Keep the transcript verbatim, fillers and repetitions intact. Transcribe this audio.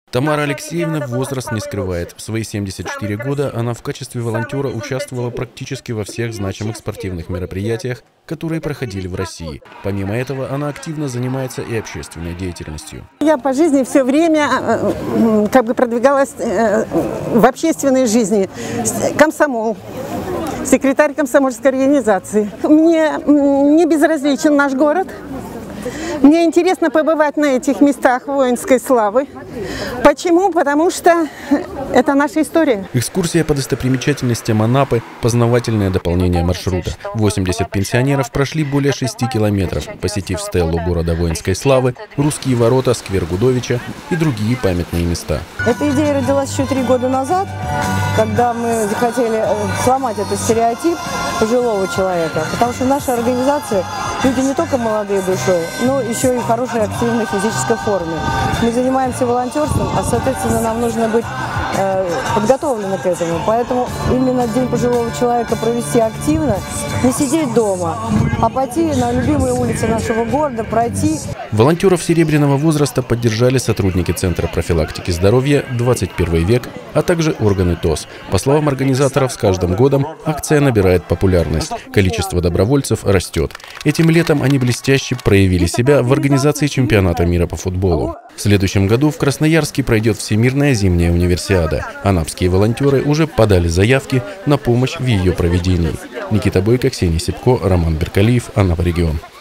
Тамара Алексеевна возраст не скрывает. В свои семьдесят четыре года она в качестве волонтера участвовала практически во всех значимых спортивных мероприятиях, которые проходили в России. Помимо этого, она активно занимается и общественной деятельностью. Я по жизни все время как бы продвигалась в общественной жизни. Комсомол, секретарь комсомольской организации. Мне не безразличен наш город. Мне интересно побывать на этих местах воинской славы. Почему? Потому что это наша история. Экскурсия по достопримечательностям Анапы – познавательное дополнение маршрута. восемьдесят пенсионеров прошли более шести километров, посетив стеллу города воинской славы, русские ворота, сквер Гудовича и другие памятные места. Эта идея родилась еще три года назад, когда мы захотели сломать этот стереотип пожилого человека. Потому что наша организация – люди не только молодые душой, но еще и в хорошей активной физической форме. Мы занимаемся волонтерством, а, соответственно, нам нужно быть э, подготовлены к этому. Поэтому именно День пожилого человека провести активно, не сидеть дома, а пойти на любимые улицы нашего города, пройти. Волонтеров серебряного возраста поддержали сотрудники Центра профилактики здоровья «двадцать первый век», а также органы ТОС. По словам организаторов, с каждым годом акция набирает популярность. Количество добровольцев растет. Этим летом они блестяще проявили себя в организации чемпионата мира по футболу. В следующем году в Красноярске пройдет Всемирная зимняя универсиада. Анапские волонтеры уже подали заявки на помощь в ее проведении. Никита Бойко, Ксения Сипко, Роман Беркалиев, Анапа регион.